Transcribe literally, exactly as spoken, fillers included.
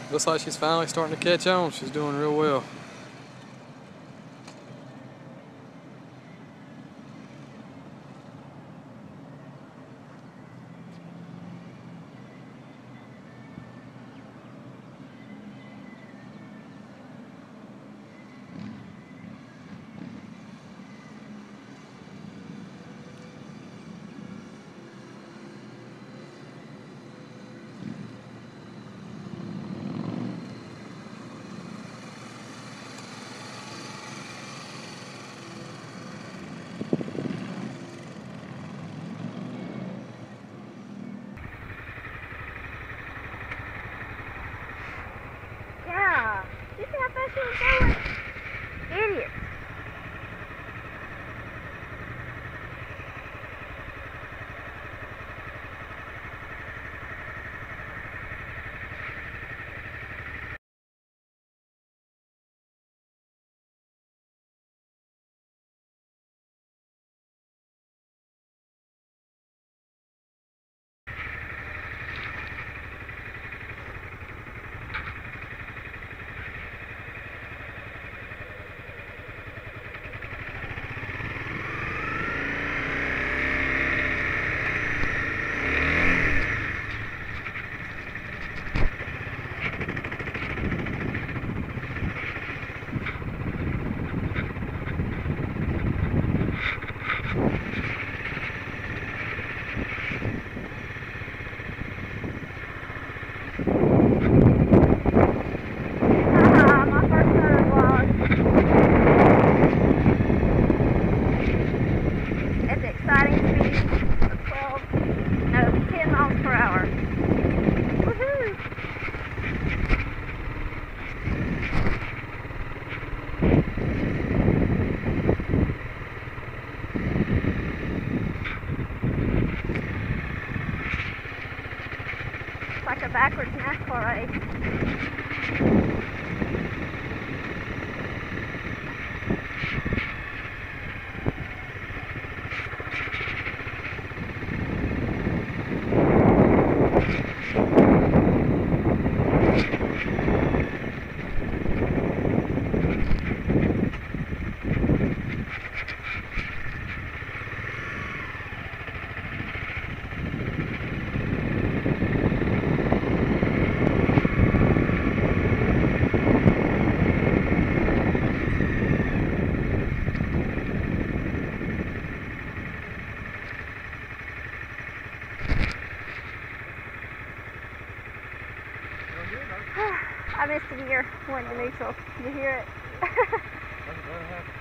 Looks like she's finally starting to catch on. She's doing real well. Yeah, you see how fast she was going? Idiot. Like a backwards NASCAR race. I missed a gear, went to neutral. Did you hear it?